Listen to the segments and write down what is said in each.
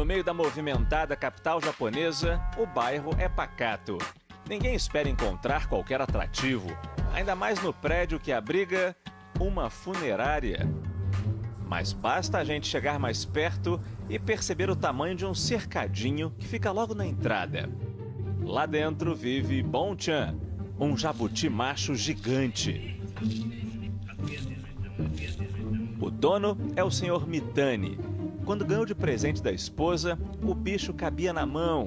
No meio da movimentada capital japonesa, o bairro é pacato. Ninguém espera encontrar qualquer atrativo, ainda mais no prédio que abriga uma funerária. Mas basta a gente chegar mais perto e perceber o tamanho de um cercadinho que fica logo na entrada. Lá dentro vive Bon-chan, um jabuti macho gigante. O dono é o Sr. Mitani. Quando ganhou de presente da esposa, o bicho cabia na mão.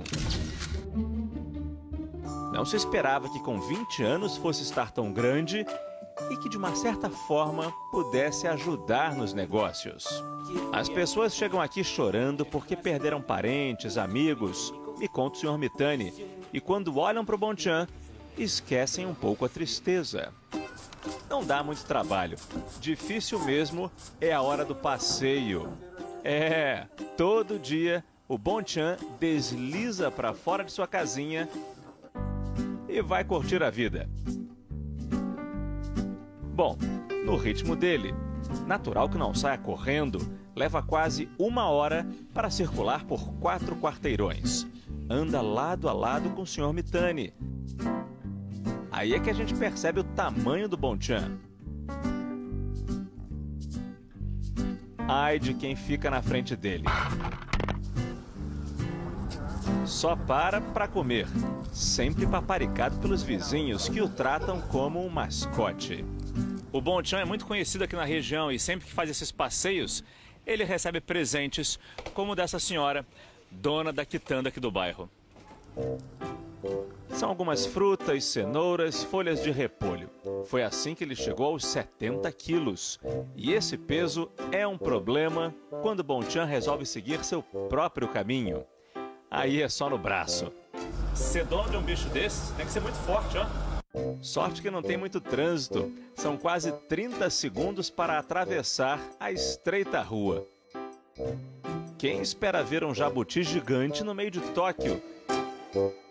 Não se esperava que com 20 anos fosse estar tão grande e que de uma certa forma pudesse ajudar nos negócios. As pessoas chegam aqui chorando porque perderam parentes, amigos, me conta o Sr. Mitani, e quando olham para o Bon-chan, esquecem um pouco a tristeza. Não dá muito trabalho. Difícil mesmo é a hora do passeio. Todo dia o Bon-chan desliza para fora de sua casinha e vai curtir a vida. Bom, no ritmo dele. Natural que não saia correndo, leva quase 1 hora para circular por 4 quarteirões. Anda lado a lado com o Sr. Mitani. Aí é que a gente percebe o tamanho do Bon-chan. Ai de quem fica na frente dele. Só para comer, sempre paparicado pelos vizinhos que o tratam como um mascote. O Bon-chan é muito conhecido aqui na região e sempre que faz esses passeios, ele recebe presentes como o dessa senhora, dona da quitanda aqui do bairro. São algumas frutas, cenouras, folhas de repolho. Foi assim que ele chegou aos 70 quilos. E esse peso é um problema quando Bon-chan resolve seguir seu próprio caminho. Aí é só no braço. Ser dono de um bicho desses tem que ser muito forte, ó. Sorte que não tem muito trânsito. São quase 30 segundos para atravessar a estreita rua. Quem espera ver um jabuti gigante no meio de Tóquio?